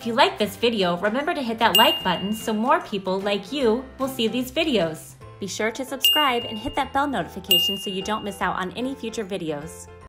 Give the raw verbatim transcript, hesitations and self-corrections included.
If you like this video, remember to hit that like button so more people like you will see these videos. Be sure to subscribe and hit that bell notification so you don't miss out on any future videos.